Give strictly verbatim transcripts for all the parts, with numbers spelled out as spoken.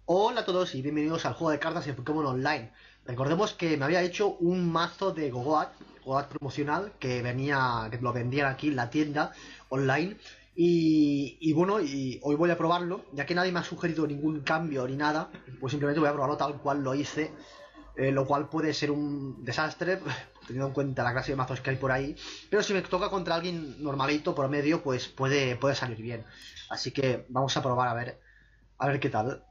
Hola a todos y bienvenidos al juego de cartas de Pokémon Online. Recordemos que me había hecho un mazo de Gogoat, Gogoat promocional, que venía, que lo vendían aquí en la tienda online. Y, y bueno, y hoy voy a probarlo, ya que nadie me ha sugerido ningún cambio ni nada, pues simplemente voy a probarlo tal cual lo hice, eh, lo cual puede ser un desastre, teniendo en cuenta la clase de mazos que hay por ahí. Pero si me toca contra alguien normalito, por medio, pues puede, puede salir bien. Así que vamos a probar a ver, a ver qué tal.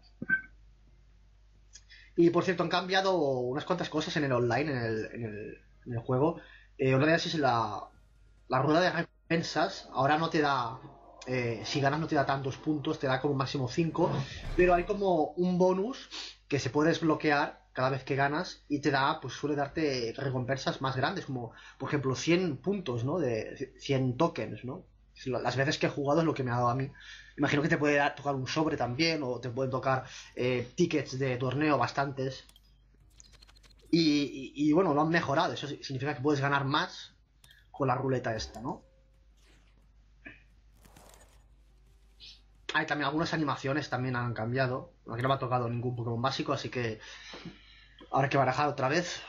Y por cierto, han cambiado unas cuantas cosas en el online, en el, en el, en el juego. Eh, una de ellas es la, la rueda de recompensas. Ahora no te da, eh, si ganas no te da tantos puntos, te da como máximo cinco. Pero hay como un bonus que se puede desbloquear cada vez que ganas y te da, pues suele darte recompensas más grandes, como por ejemplo cien puntos, ¿no? De cien tokens, ¿no? Las veces que he jugado es lo que me ha dado a mí. Imagino que te puede dar, tocar un sobre también, o te pueden tocar eh, tickets de torneo bastantes. Y, y, y, bueno, lo han mejorado. Eso significa que puedes ganar más con la ruleta esta, ¿no? Hay también algunas animaciones también han cambiado. Aquí no me ha tocado ningún Pokémon básico, así que ahora hay que barajar otra vez.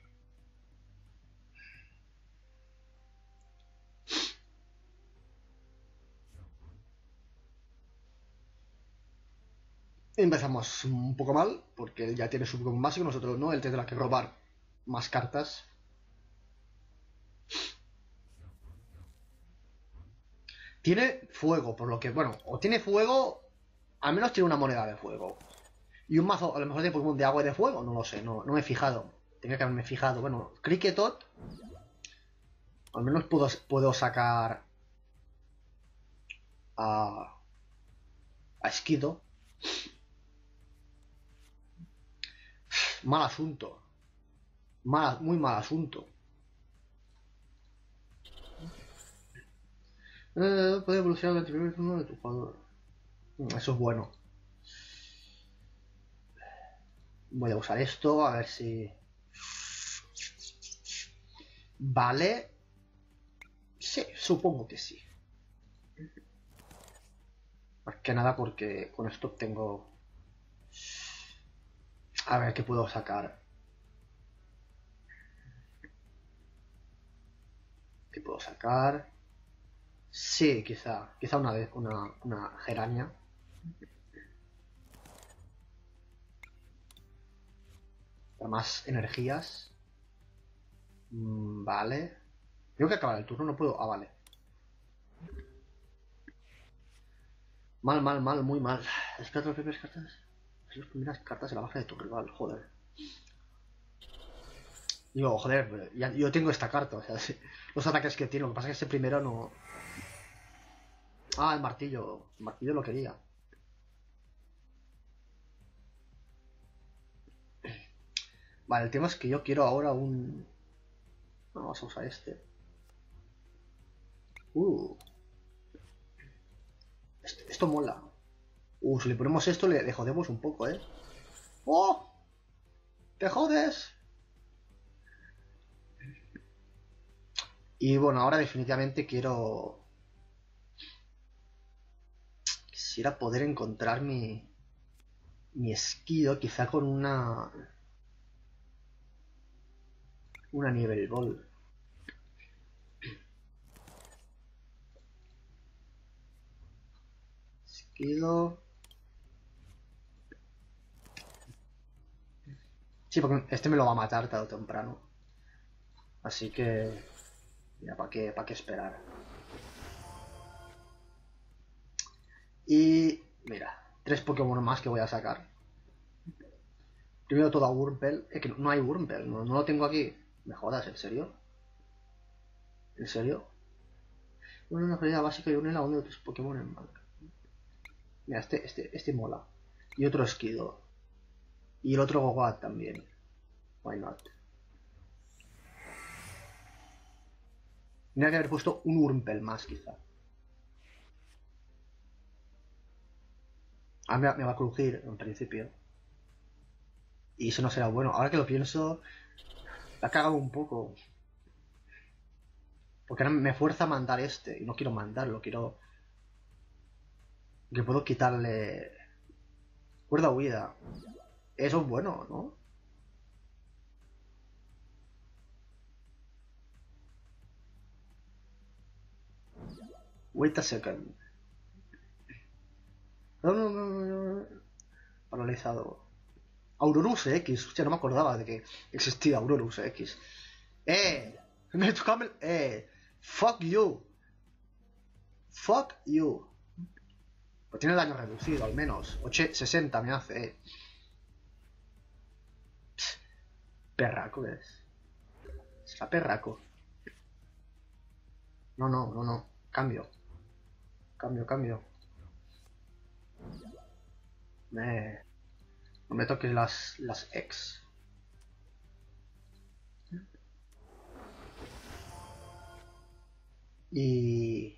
Empezamos un poco mal, porque él ya tiene su Pokémon básico, nosotros no, él tendrá que robar más cartas. Tiene fuego, por lo que, bueno, o tiene fuego, al menos tiene una moneda de fuego. Y un mazo, a lo mejor de Pokémon de agua y de fuego, no lo sé, no, no me he fijado. Tenía que haberme fijado. Bueno, Cricketot, al menos puedo, puedo sacar a, a Esquido. Mal asunto. Mal, muy mal asunto. Eh, puede evolucionar durante el primer turno de tu jugador. Eso es bueno. Voy a usar esto, a ver si... Vale. Sí, supongo que sí. Más que nada porque con esto tengo... A ver qué puedo sacar. ¿Qué puedo sacar? Sí, quizá. Quizá una vez, una, una gerania. Para más energías. Mm, vale. Tengo que acabar el turno, no puedo. Ah, vale. Mal, mal, mal, muy mal. Espera las primeras cartas. Es las primeras cartas de la baja de tu rival, joder. Digo, joder, ya, yo tengo esta carta, o sea, sí, los ataques que tiene, lo que pasa es que ese primero no... Ah, el martillo, el martillo lo quería. Vale, el tema es que yo quiero ahora un... No, vamos a usar este. Uh, este, esto mola. Uh, si le ponemos esto le, le jodemos un poco, ¿eh? ¡Oh! ¡Te jodes! Y bueno, ahora definitivamente quiero... Quisiera poder encontrar mi... Mi esquido, quizá con una... Una nivel ball. Esquido... Sí, porque este me lo va a matar tarde o temprano. Así que... Mira, ¿para qué, para qué esperar? Y... Mira, tres Pokémon más que voy a sacar. Primero todo a Wurmpel. Es que no hay Wurmpel, no, no lo tengo aquí. Me jodas, ¿en serio? ¿En serio? Una habilidad básica y una en la onda de tus Pokémon en banca. Mira, este, este, este mola. Y otro Esquido. Y el otro Gogoat también. Why not? Tendría que haber puesto un Wurmpel más, quizá. Ah, me, me va a crujir, en principio. Y eso no será bueno. Ahora que lo pienso, la he cagado un poco. Porque ahora me fuerza a mandar este. Y no quiero mandarlo, quiero... Que puedo quitarle... Cuerda huida. Eso es bueno, ¿no? Wait a second. No, no, no, no, no. Paralizado. Aurorus X. Hostia, no me acordaba de que existía Aurorus X. ¡Eh! Me toca... ¡Eh! ¡Fuck you! ¡Fuck you! Pues tiene daño reducido, al menos. sesenta me hace, eh. Pss, perraco es. ¿Será perraco? No, no, no, no. Cambio. Cambio, cambio. Me... No me toques las, las X. Y...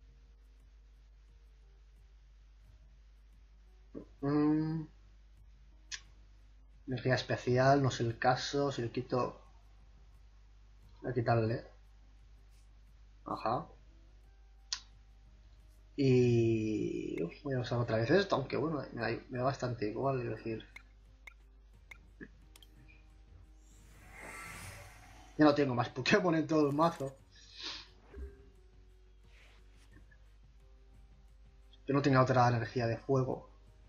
Mm, energía especial, no es el caso. Si le quito... Voy a quitarle. Ajá. Y... Uf, voy a usar otra vez esto, aunque bueno, me da, me da bastante igual, es decir... Ya no tengo más Pokémon en todo el mazo. Yo no tengo otra energía de fuego.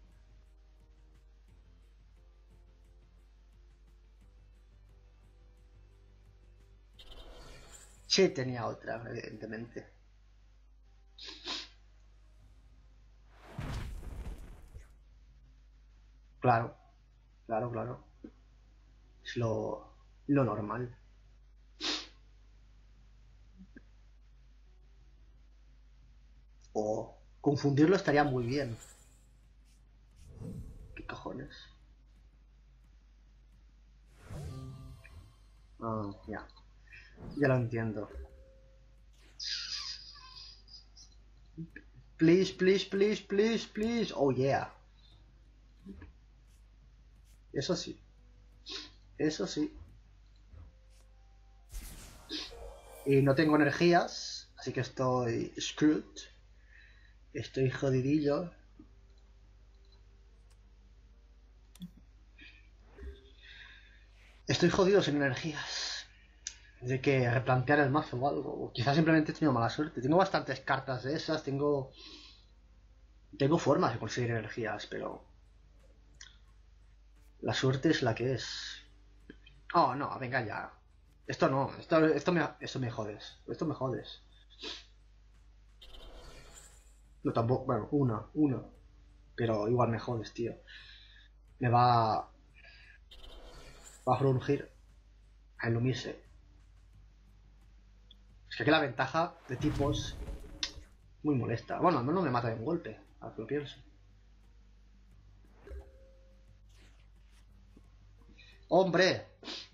Sí, tenía otra, evidentemente. Claro, claro, claro. Es lo, lo normal. O confundirlo estaría muy bien. ¿Qué cojones? Ah, ya. Ya lo entiendo. Please, please, please, please, please. Oh, yeah. Eso sí. Eso sí. Y no tengo energías, así que estoy screwed. Estoy jodidillo. Estoy jodido sin energías. Hay que replantear el mazo o algo. O quizás simplemente he tenido mala suerte. Tengo bastantes cartas de esas, tengo... Tengo formas de conseguir energías, pero... La suerte es la que es. Oh, no, venga ya. Esto no, esto, esto me, esto me jodes. Esto me jodes. No, tampoco, bueno, una, una. Pero igual me jodes, tío. Me va... Va a frungir a Illumise. Es que aquí la ventaja de tipos muy molesta. Bueno, al menos no me mata de un golpe, ahora que lo pienso. ¡Hombre!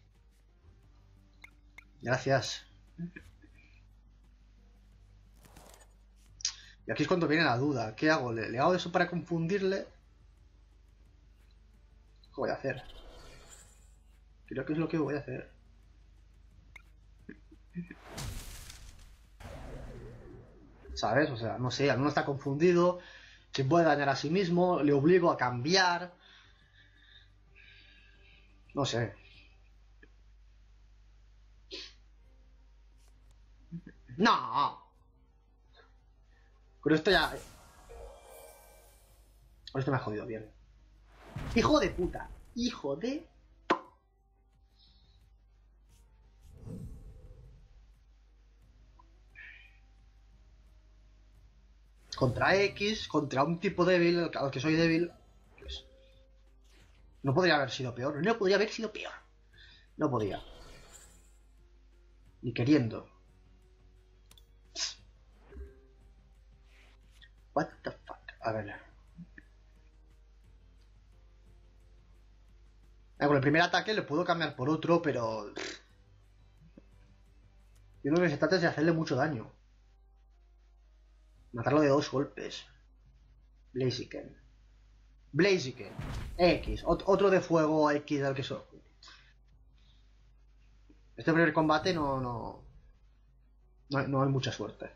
Gracias. Y aquí es cuando viene la duda. ¿Qué hago? ¿Le, le hago eso para confundirle? ¿Qué voy a hacer? Creo que es lo que voy a hacer. ¿Sabes? O sea, no sé, alguno está confundido, se puede dañar a sí mismo, le obligo a cambiar. No sé. ¡No! Con esto ya... Con esto me ha jodido bien. ¡Hijo de puta! ¡Hijo de... Contra X, contra un tipo débil, al que soy débil... Pues, no podría haber sido peor. No podría haber sido peor. No podía. Ni queriendo. What the fuck. A ver. Ah, con el primer ataque le puedo cambiar por otro, pero... Yo creo que se trata de hacerle mucho daño. Matarlo de dos golpes. Blaziken. Blaziken. X. Ot otro de fuego X al que so... Este primer combate no, no... No, no hay mucha suerte.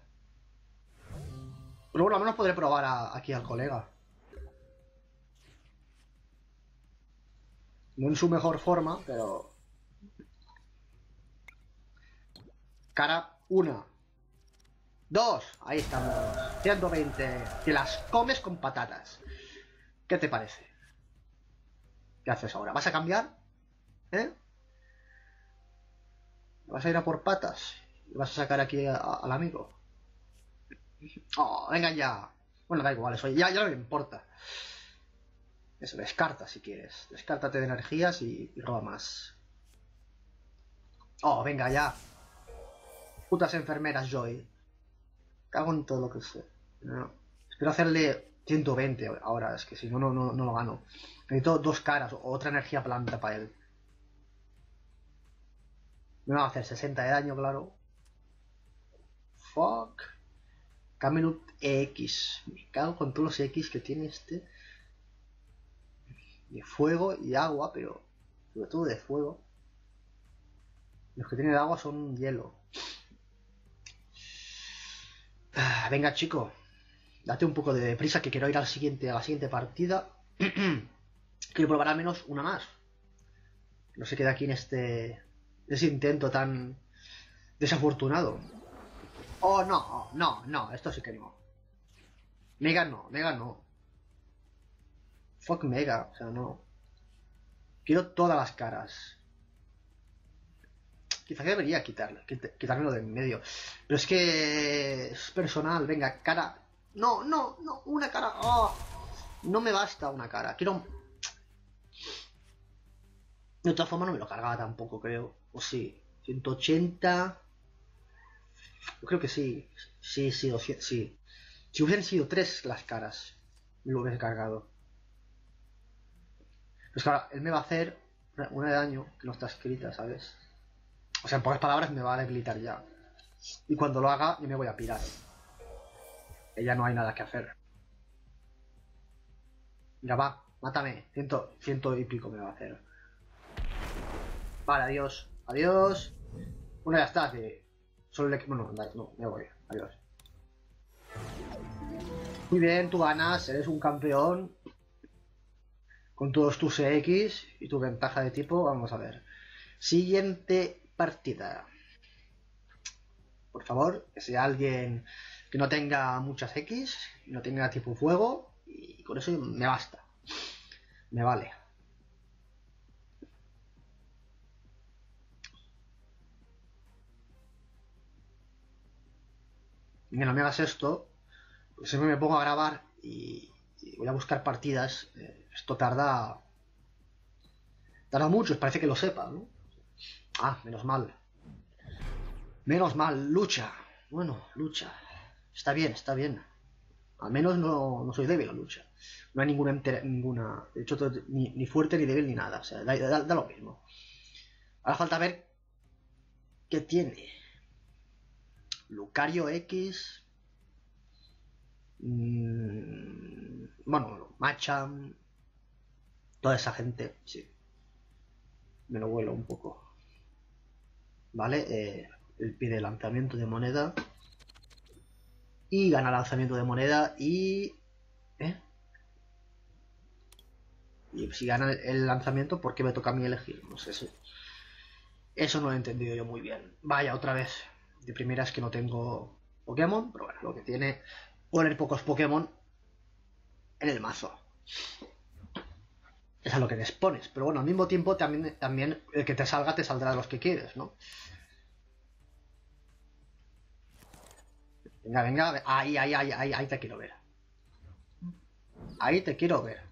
Pero bueno, al menos podré probar a, aquí al colega. No en su mejor forma, pero... Cara, una. Dos. Ahí estamos. ciento veinte. Te las comes con patatas. ¿Qué te parece? ¿Qué haces ahora? ¿Vas a cambiar? ¿Eh? ¿Vas a ir a por patas? ¿Y vas a sacar aquí a- a- al amigo? Oh, venga ya. Bueno, da igual, eso ya, ya no me importa. Eso, descarta si quieres. Descártate de energías y, y roba más. Oh, venga ya. Putas enfermeras, Joy. Cago en todo lo que sé. No. Espero hacerle ciento veinte ahora, es que si no, no, no, no lo gano. Necesito dos caras o otra energía planta para él. Me va a hacer sesenta de daño, claro. Fuck. Camelot X. Me cago con todos los X que tiene este. De fuego y agua, pero sobre todo de fuego. Los que tienen de agua son hielo. Ah, venga, chico. Date un poco de prisa que quiero ir al siguiente, a la siguiente partida. Quiero probar al menos una más. No se queda aquí en este, ese intento tan desafortunado. Oh, no, no, no, esto sí que no. Mega no, Mega no. Fuck Mega, o sea, no. Quiero todas las caras. Quizá debería quitarlo, quitármelo de en medio. Pero es que es personal, venga, cara. No, no, no, una cara. Oh, no me basta una cara. Quiero... De otra forma no me lo cargaba tampoco, creo. O sí, ciento ochenta. Yo creo que sí. Sí, sí, doscientos, sí. Si hubieran sido tres las caras, me lo hubiese cargado. Pues claro, él me va a hacer una de daño que no está escrita, ¿sabes? O sea, en pocas palabras me va a debilitar ya. Y cuando lo haga, yo me voy a pirar. Que ya no hay nada que hacer. Mira, va, mátame. Ciento, ciento y pico me va a hacer. Vale, adiós. Adiós. Bueno, ya está. Que solo le... Bueno, no, me voy. Adiós. Muy bien, tú ganas. Eres un campeón. Con todos tus X y tu ventaja de tipo. Vamos a ver. Siguiente partida. Por favor, que sea alguien que no tenga muchas X, no tenga tipo fuego, y con eso me basta. Me vale. Y que no me hagas esto, porque siempre me pongo a grabar y, y voy a buscar partidas. Eh, esto tarda... Tarda mucho, parece que lo sepa, ¿no? Ah, menos mal. Menos mal, lucha. Bueno, lucha. Está bien, está bien. Al menos no, no soy débil en lucha. No hay ninguna... ninguna de hecho, ni, ni fuerte, ni débil, ni nada. O sea, da, da, da lo mismo. Ahora falta ver qué tiene. Lucario X. Mmm, bueno, Machamp. Toda esa gente, sí. Me lo vuelo un poco. Vale, eh, él pide lanzamiento de moneda. Y gana lanzamiento de moneda y... ¿Eh? Y si gana el lanzamiento, ¿por qué me toca a mí elegir? No sé si... Eso no lo he entendido yo muy bien. Vaya, otra vez. De primera es que no tengo Pokémon, pero bueno, lo que tiene poner pocos Pokémon en el mazo. Es a lo que te expones. Pero bueno, al mismo tiempo también, también el que te salga te saldrá de los que quieres, ¿no? Venga, venga. Ahí, ahí, ahí, ahí, ahí te quiero ver. Ahí te quiero ver.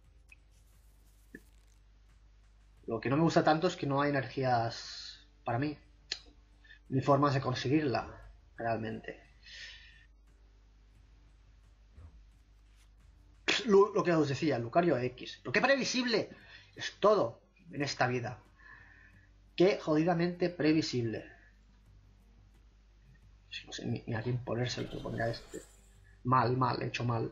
Lo que no me gusta tanto es que no hay energías para mí. Ni formas de conseguirla, realmente. Lo, lo que os decía, Lucario X. Pero qué previsible es todo en esta vida. Qué jodidamente previsible. No sé ni, ni a quién ponérselo, que pondría este. Mal, mal, hecho mal.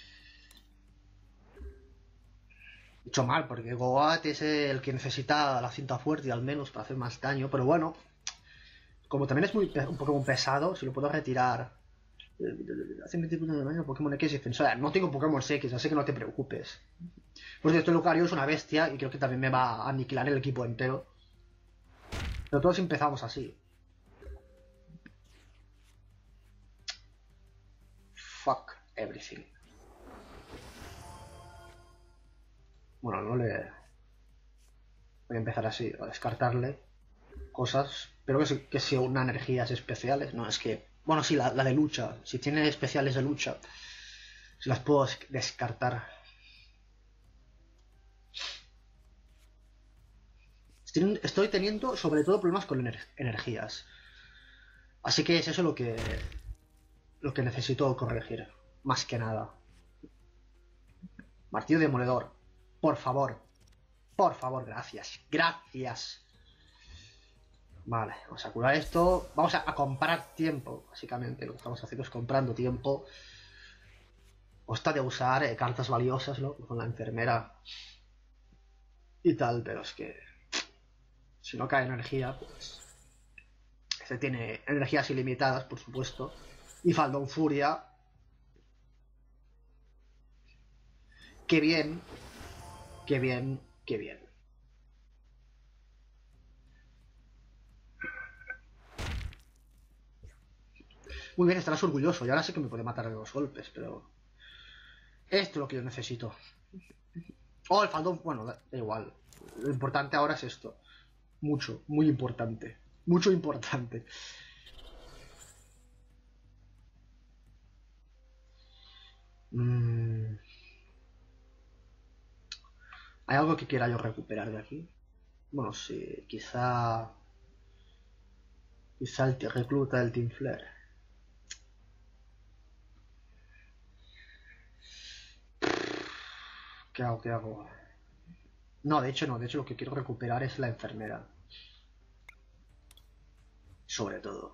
Hecho mal, porque Goat es el que necesita la cinta fuerte al menos para hacer más daño. Pero bueno, como también es muy un Pokémon pesado, si lo puedo retirar. Hace veinte puntos de daño Pokémon X y defensora. No tengo Pokémon X, así que no te preocupes. Pues este Lucario es una bestia y creo que también me va a aniquilar el equipo entero. Pero todos empezamos así. Fuck everything. Bueno, no le... Voy a empezar así, a descartarle cosas. Pero que, si, que si una energías especiales. No, es que... Bueno, sí, la, la de lucha. Si tiene especiales de lucha, si las puedo descartar. Estoy, estoy teniendo sobre todo problemas con ener energías. Así que es eso lo que... Lo que necesito corregir. Más que nada. Martillo demoledor. Por favor. Por favor, gracias. Gracias. Vale, vamos a curar esto. Vamos a, a comprar tiempo, básicamente. Lo que estamos haciendo es comprando tiempo. Costa de usar eh, cartas valiosas, ¿no? Con la enfermera. Y tal, pero es que... Si no cae energía, pues... Se tiene energías ilimitadas, por supuesto. Y Faldón Furia. Qué bien. Qué bien, qué bien. Muy bien, estarás orgulloso. Y ahora sé que me puede matar de dos golpes, pero... Esto es lo que yo necesito. Oh, el faldón... Bueno, da igual. Lo importante ahora es esto. Mucho, muy importante. Mucho importante. Mm. ¿Hay algo que quiera yo recuperar de aquí? Bueno, sí, quizá... Quizá el recluta del Team Flare. ¿Qué hago? ¿Qué hago? No, de hecho no. De hecho lo que quiero recuperar es la enfermera. Sobre todo.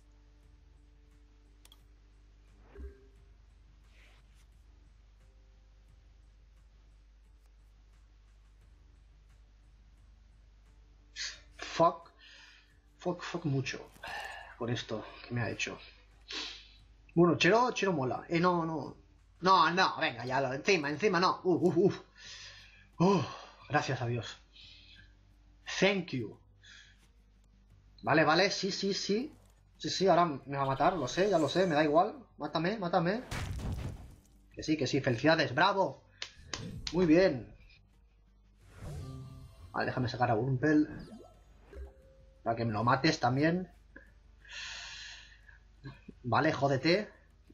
Fuck. Fuck, fuck mucho. Con esto que me ha hecho. Bueno, Chero, Chero mola. Eh, no, no. No, no, venga, ya lo. Encima, encima, no. Uf, uf, uf. Uh, gracias a Dios. Thank you. Vale, vale, sí, sí, sí. Sí, sí, ahora me va a matar, lo sé, ya lo sé, me da igual. Mátame, mátame. Que sí, que sí, felicidades, bravo. Muy bien. Vale, déjame sacar a Wurmpel. Para que me lo mates también. Vale, jódete.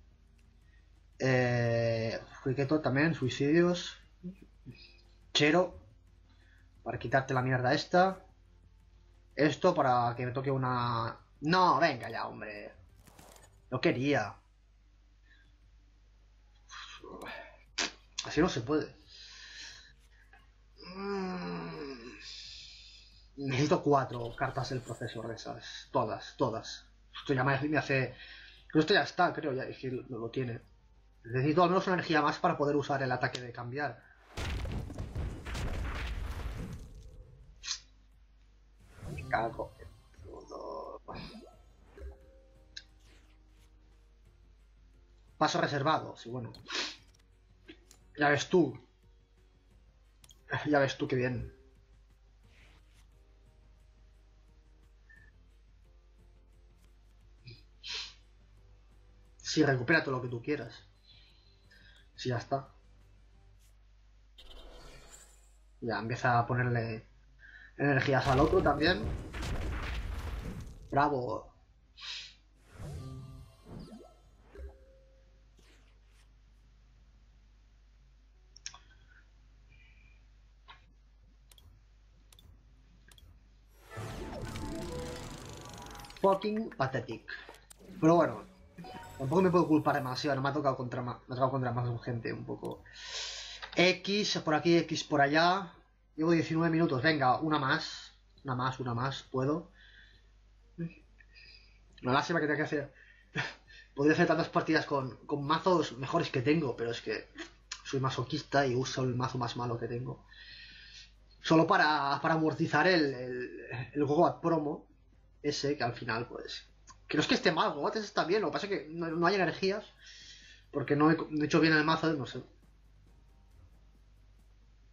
Eh, Juiqueto también, suicidios. Chero. Para quitarte la mierda esta. Esto para que me toque una... No, venga ya, hombre. No quería. Así no se puede. Necesito cuatro cartas del profesor de esas. Todas, todas. Esto ya me hace... Pero esto ya está, creo, ya es que lo, lo tiene. Necesito al menos una energía más para poder usar el ataque de cambiar. Me cago en todo. Paso reservado, sí, bueno. Ya ves tú. Ya ves tú qué bien. Sí, recupera todo lo que tú quieras. Sí, ya está. Ya empieza a ponerle energías al otro también. Bravo. Fucking pathetic. Pero bueno, tampoco me puedo culpar demasiado. No me ha tocado contra más, me ha tocado contra más gente un poco. X por aquí, X por allá. Llevo diecinueve minutos. Venga, una más. Una más, una más. Puedo. Una lástima que tenga que hacer. Podría hacer tantas partidas con, con mazos mejores que tengo, pero es que soy masoquista y uso el mazo más malo que tengo. Solo para, para amortizar el, el, el Goat promo. Ese que al final, pues. Que no es que esté mal, Goat está bien. Lo que pasa es que no, no hay energías. Porque no he, no he hecho bien el mazo, no sé.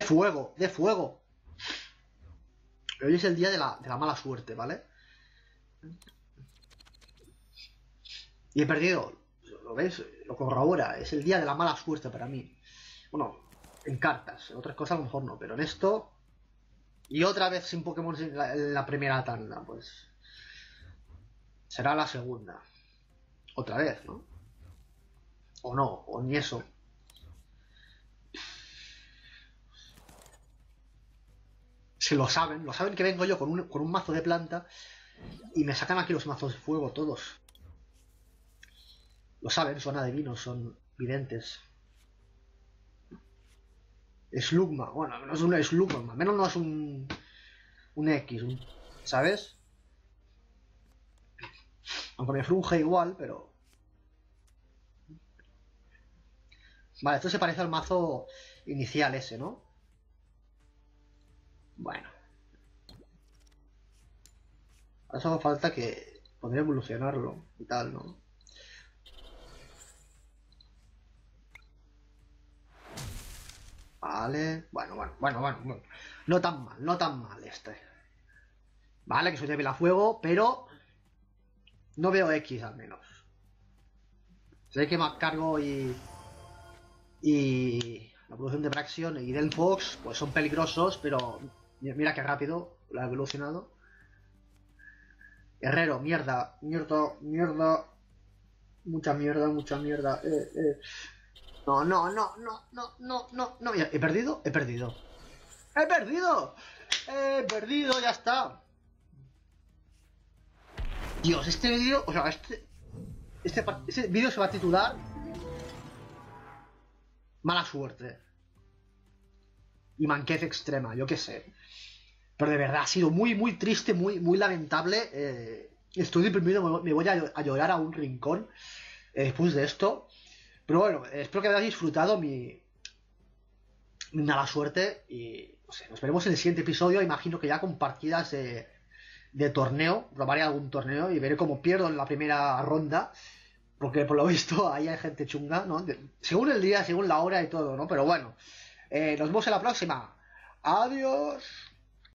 fuego, de fuego. Hoy es el día de la, de la mala suerte, ¿vale? Y he perdido. ¿Lo ves? Lo corrobora. Es el día de la mala suerte para mí. Bueno, en cartas. En otras cosas a lo mejor no, pero en esto... Y otra vez sin Pokémon en la, en la primera tanda, pues... Será la segunda. Otra vez, ¿no? O no, o ni eso. Se lo saben, lo saben que vengo yo con un, con un mazo de planta y me sacan aquí los mazos de fuego todos. Lo saben, son adivinos, son videntes. Slugma, bueno, no es un Slugma, menos no es un un X, un, ¿sabes? Aunque me frunge igual, pero... Vale, esto se parece al mazo inicial ese, ¿no? Bueno. Ahora solo falta que... Podría evolucionarlo y tal, ¿no? Vale, bueno, bueno, bueno, bueno, bueno. No tan mal, no tan mal este. Vale, que soy débil a fuego, pero... No veo X al menos. Sé que me cargo y... Y... La evolución de Braixen y Delphox, pues son peligrosos, pero... Mira qué rápido lo ha evolucionado. Herrero, mierda, mierda, mierda. Mucha mierda, mucha mierda. Eh, eh. No, no, no, no, no, no, no, no. ¿He perdido? He perdido. ¡He perdido! ¡He perdido! ¡Ya está! Dios, este vídeo... O sea, este... Este, este vídeo se va a titular... Mala suerte. Y manquez extrema, yo qué sé. Pero de verdad, ha sido muy, muy triste, muy, muy lamentable. Eh, estoy deprimido, me voy a, a llorar a un rincón eh, después de esto. Pero bueno, espero que hayáis disfrutado mi, mi mala suerte. Y no sé, nos veremos en el siguiente episodio. Imagino que ya con partidas de, de torneo. Probaré algún torneo y veré cómo pierdo en la primera ronda. Porque por lo visto ahí hay gente chunga, ¿no? De, según el día, según la hora y todo, ¿no? Pero bueno, eh, nos vemos en la próxima. Adiós.